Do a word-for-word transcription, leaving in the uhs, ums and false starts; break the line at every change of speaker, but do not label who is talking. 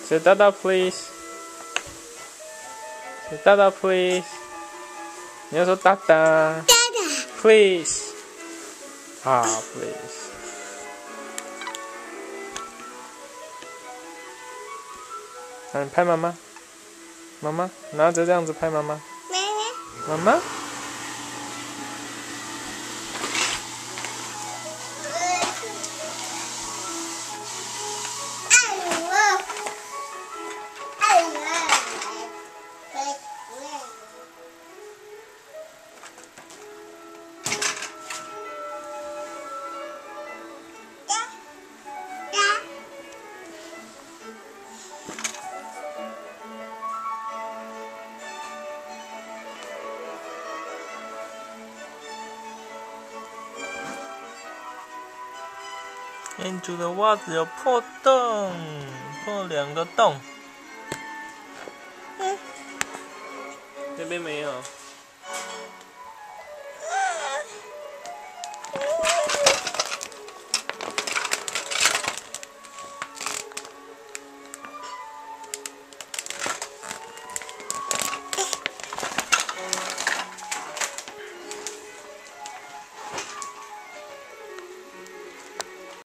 Say Dada please. Say Dada please. 你要说 Dada.
Dada.
Please. 啊 please. 嗯，拍妈妈。妈妈拿着这样子拍妈妈。妈妈。Angel 的袜子有破洞，破两个洞。嗯，这边没有。